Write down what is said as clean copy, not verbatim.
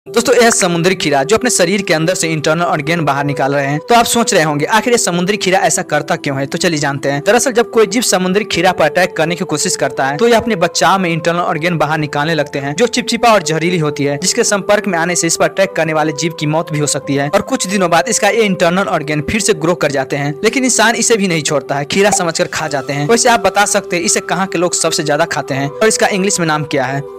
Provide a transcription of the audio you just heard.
दोस्तों यह समुद्री खीरा जो अपने शरीर के अंदर से इंटरनल ऑर्गेन बाहर निकाल रहे हैं। तो आप सोच रहे होंगे आखिर ये समुद्री खीरा ऐसा करता क्यों है, तो चलिए जानते हैं। दरअसल जब कोई जीव समुद्री खीरा पर अटैक करने की कोशिश करता है तो ये अपने बच्चाओं में इंटरनल ऑर्गेन बाहर निकालने लगते हैं जो चिपचिपा और जहरीली होती है, जिसके संपर्क में आने से इस पर अटैक करने वाले जीव की मौत भी हो सकती है और कुछ दिनों बाद इसका ये इंटरनल ऑर्गेन फिर से ग्रो कर जाते हैं। लेकिन इंसान इसे भी नहीं छोड़ता है, खीरा समझकर खा जाते हैं। वैसे आप बता सकते हैं इसे कहाँ के लोग सबसे ज्यादा खाते हैं और इसका इंग्लिश में नाम क्या है?